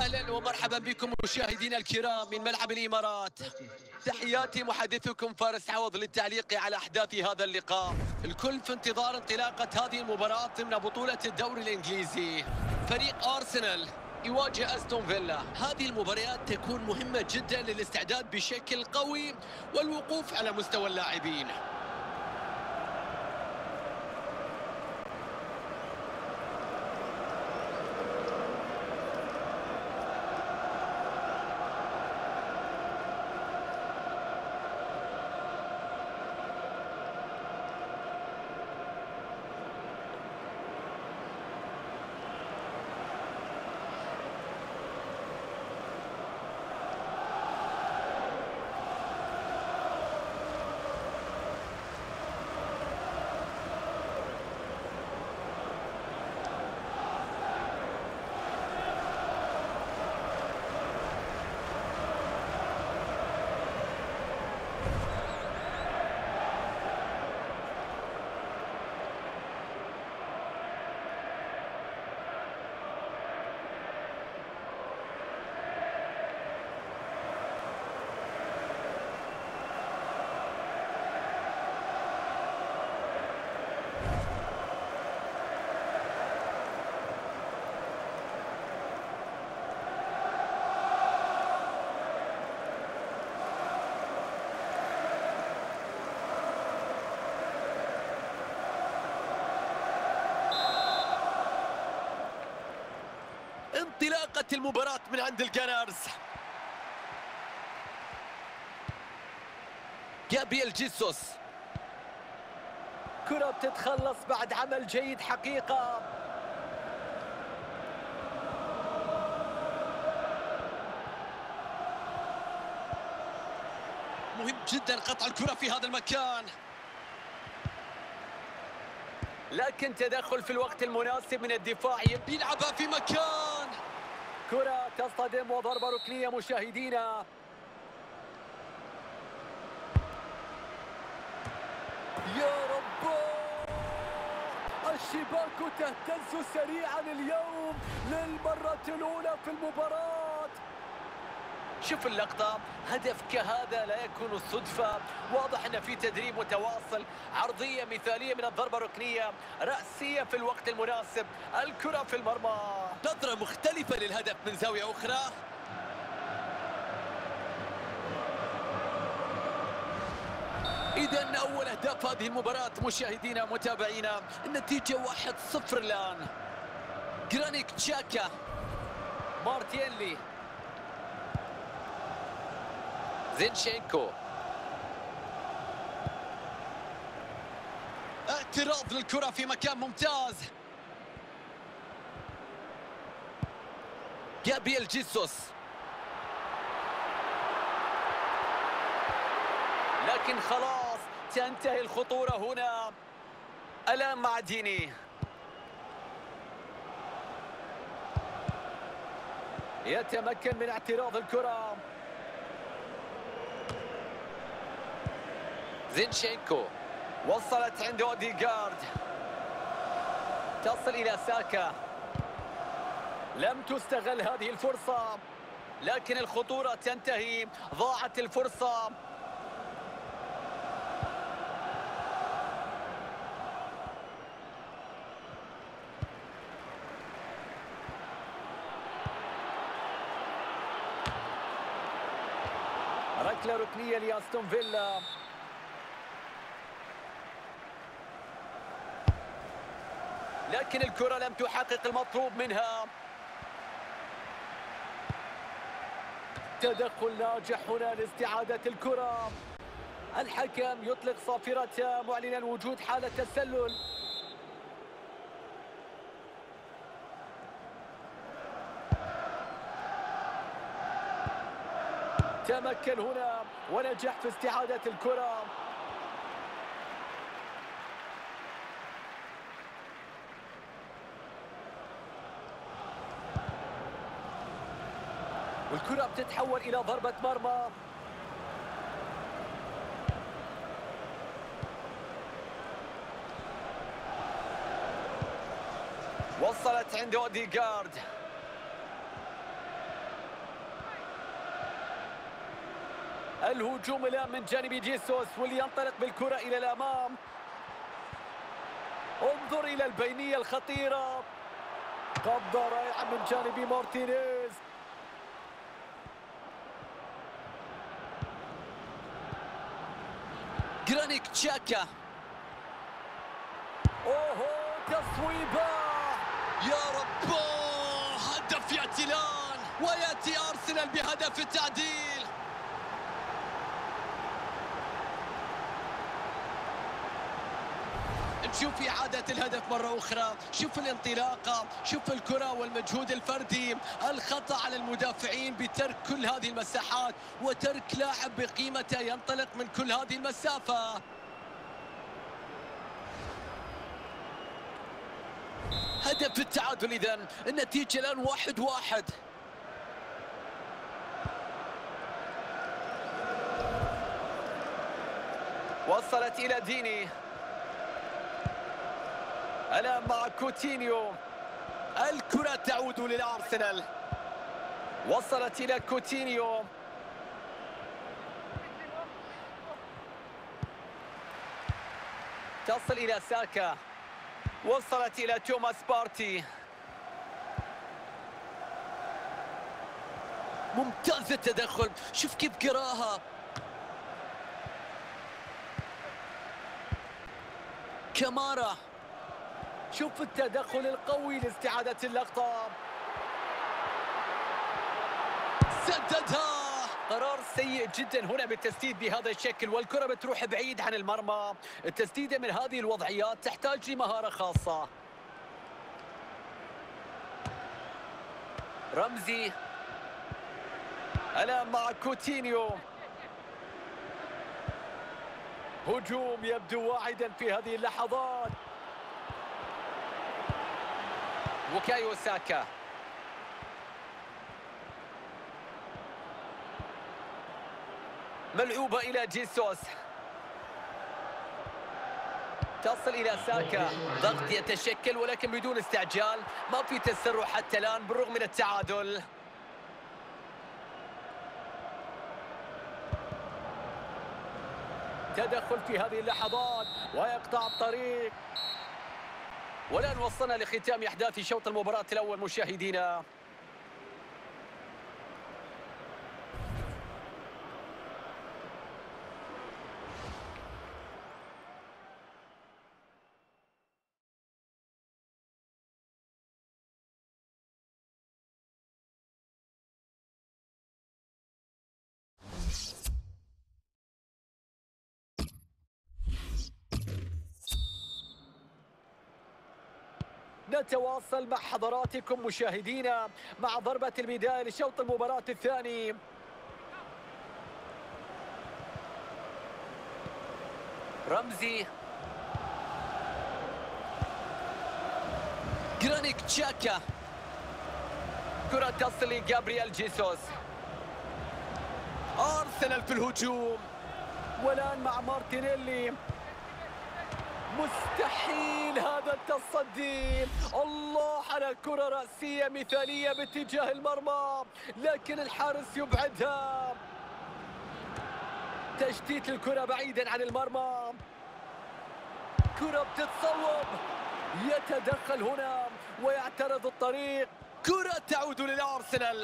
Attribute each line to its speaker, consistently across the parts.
Speaker 1: أهلا ومرحبا بكم مشاهدينا الكرام من ملعب الإمارات. تحياتي محدثكم فارس عوض للتعليق على أحداث هذا اللقاء. الكل في انتظار انطلاقة هذه المباراة ضمن بطولة الدوري الإنجليزي. فريق أرسنال يواجه أستون فيلا. هذه المباريات تكون مهمة جدا للاستعداد بشكل قوي والوقوف على مستوى اللاعبين. انطلاقة المباراة من عند الجانرز. جابرييل جيسوس، كرة بتتخلص بعد عمل جيد حقيقة. مهم جدا قطع الكرة في هذا المكان، لكن تدخل في الوقت المناسب من الدفاع. يلعبها في مكان، كرة تصطدم وضربة ركنية مشاهدينا. يا رب، الشباك تهتز سريعا اليوم للمرة الأولى في المباراة. شوف اللقطة، هدف كهذا لا يكون صدفة، واضح أن في تدريب متواصل. عرضية مثالية من الضربة الركنية، رأسية في الوقت المناسب، الكرة في المرمى. نظرة مختلفة للهدف من زاوية أخرى. إذن أول أهداف هذه المباراة مشاهدينا متابعينا، النتيجة 1-0 الآن. جرانيت تشاكا، مارتينلي، زينشينكو، اعتراض للكرة في مكان ممتاز. جابرييل جيسوس، لكن خلاص تنتهي الخطورة هنا. الآن مع ديني، يتمكن من اعتراض الكرة. زينشينكو، وصلت عند أوديغارد، تصل إلى ساكا، لم تستغل هذه الفرصة، لكن الخطورة تنتهي. ضاعت الفرصة. ركلة ركنية لأستون فيلا. لكن الكرة لم تحقق المطلوب منها. تدخل ناجح هنا لاستعادة الكرة. الحكم يطلق صافرته معلنا وجود حالة تسلل. تمكن هنا ونجح في استعادة الكرة. والكرة بتتحول إلى ضربة مرمى. وصلت عند أوديغارد. الهجوم الآن من جانب جيسوس واللي ينطلق بالكرة إلى الأمام. انظر إلى البينية الخطيرة، قبضة رائعة من جانب مارتينيز. جرانيت تشاكا، اوه تصويبة يا رب، هدف يأتي الآن ويأتي أرسنال بهدف التعديل. نشوف إعادة الهدف مرة أخرى، شوف الانطلاقة، شوف الكرة والمجهود الفردي، الخطأ على المدافعين بترك كل هذه المساحات وترك لاعب بقيمته ينطلق من كل هذه المسافة. هدف التعادل إذن، النتيجة الآن 1-1. وصلت إلى ديني، الآن مع كوتينيو، الكرة تعود للأرسنال، وصلت إلى كوتينيو، تصل إلى ساكا، وصلت إلى توماس بارتي. ممتاز التدخل، شوف كيف قراها. كامارا، شوف التدخل القوي لاستعادة اللقطة، سددها. قرار سيء جدا هنا بالتسديد بهذا الشكل، والكرة بتروح بعيد عن المرمى. التسديدة من هذه الوضعيات تحتاج لمهارة خاصة. رمزي الآن مع كوتينيو، هجوم يبدو واعدا في هذه اللحظات. بوكايو ساكا، ملعوبة إلى جيسوس، تصل إلى ساكا، ضغط يتشكل ولكن بدون استعجال، ما في تسرع حتى الآن بالرغم من التعادل. تدخل في هذه اللحظات ويقطع الطريق. والآن وصلنا لختام أحداث شوط المباراة الأول مشاهدينا. نتواصل مع حضراتكم مشاهدينا مع ضربة البداية لشوط المباراة الثاني. رمزي، جرانيت تشاكا، كرة تصل لجابرييل جيسوس. أرسنال في الهجوم، والآن مع مارتينيلي، مستحيل هذا التصدي. الله على كرة رأسية مثالية باتجاه المرمى، لكن الحارس يبعدها. تشتيت الكرة بعيدا عن المرمى، كرة بتتصوب، يتدخل هنا ويعترض الطريق. كرة تعود للأرسنال،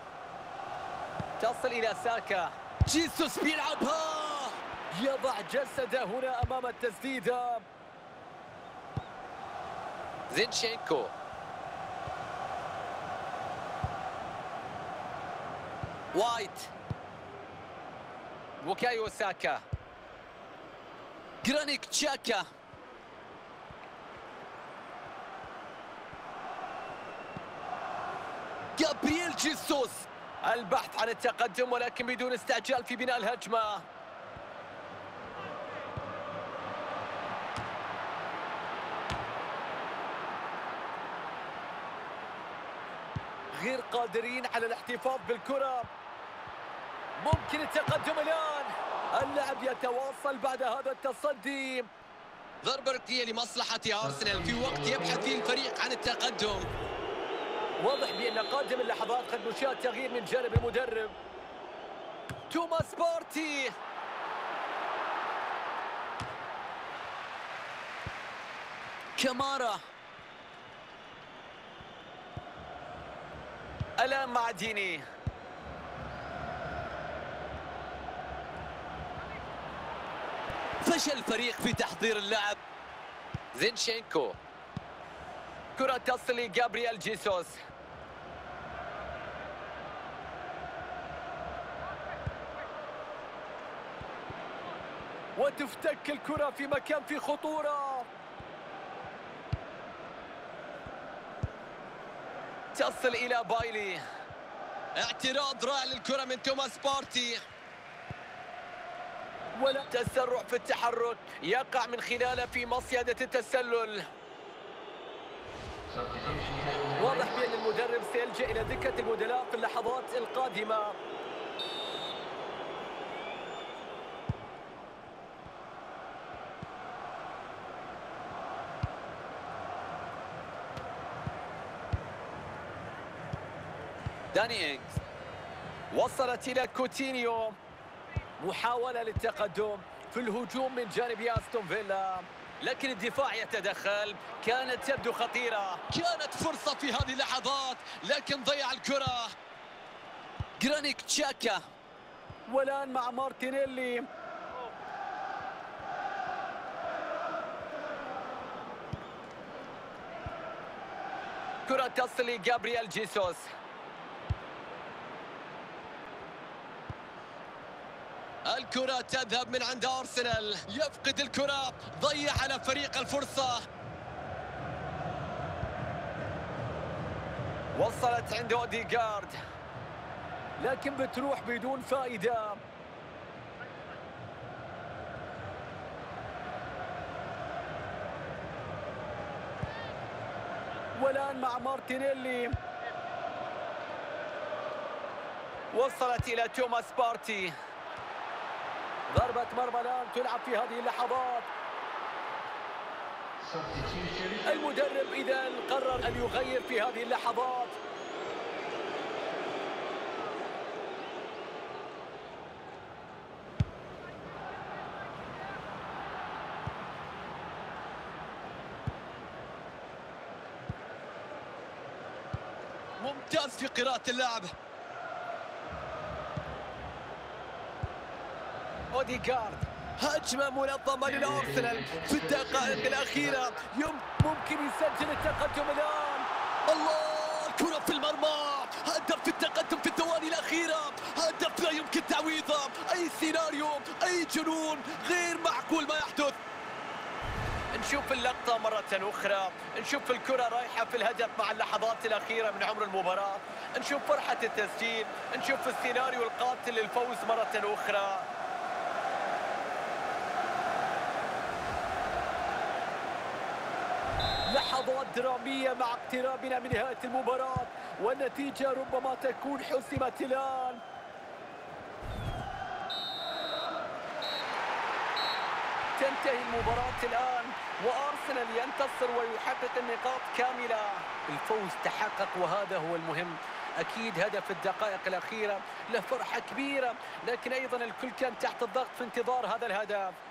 Speaker 1: تصل إلى ساكا، جيسوس بيلعبها، يضع جسده هنا أمام التسديدة. زينشينكو، وايت، بوكايو ساكا، جرانيت تشاكا، جابرييل جيسوس، البحث عن التقدم ولكن بدون استعجال في بناء الهجمة. غير قادرين على الاحتفاظ بالكرة، ممكن التقدم الآن، اللعب يتواصل بعد هذا التصدي. ضربة ركنية لمصلحة أرسنال في وقت يبحث فيه الفريق عن التقدم. واضح بأن قادم اللحظات قد نشاهد تغيير من جانب المدرب. توماس بارتي. كامارا. الآن مع ديني. فشل الفريق في تحضير اللعب. زينشينكو. كرة تصل لجابرييل جيسوس. وتفتك الكرة في مكان في خطورة. تصل إلى بايلي. اعتراض رائع للكرة من توماس بارتي. ولا تسرع في التحرك يقع من خلاله في مصيدة التسلل. واضح بأن المدرب سيلجأ إلى دكة البدلاء في اللحظات القادمة. داني إنجز. وصلت إلى كوتينيو. محاولة للتقدم في الهجوم من جانب أستون فيلا، لكن الدفاع يتدخل. كانت تبدو خطيرة، كانت فرصة في هذه اللحظات لكن ضيع الكرة. جرانيت تشاكا. والآن مع مارتينيلي. كرة تصل لجابرييل جيسوس. الكرة تذهب من عند أرسنال. يفقد الكرة، ضيع على فريق الفرصة. وصلت عند أوديغارد لكن بتروح بدون فائدة. والآن مع مارتينيلي. وصلت إلى توماس بارتي. ضربة مرمى الآن تلعب في هذه اللحظات. المدرب إذا قرر أن يغير في هذه اللحظات. ممتاز في قراءة اللعب. أوديغارد. هجمة منظمة للأرسنال في الدقائق الأخيرة. ممكن يسجل التقدم الآن. الله، الكرة في المرمى. هدف في التقدم في الثواني الأخيرة. هدف لا يمكن تعويضه. أي سيناريو، أي جنون، غير معقول ما يحدث. نشوف اللقطة مرة أخرى. نشوف الكرة رايحة في الهدف مع اللحظات الأخيرة من عمر المباراة. نشوف فرحة التسجيل. نشوف السيناريو القاتل للفوز مرة أخرى. لحظات درامية مع اقترابنا من نهاية المباراة، والنتيجة ربما تكون حسمت الآن. تنتهي المباراة الآن وأرسنال ينتصر ويحقق النقاط كاملة. الفوز تحقق وهذا هو المهم. أكيد هدف الدقائق الأخيرة له فرحة كبيرة، لكن أيضا الكل كان تحت الضغط في انتظار هذا الهدف.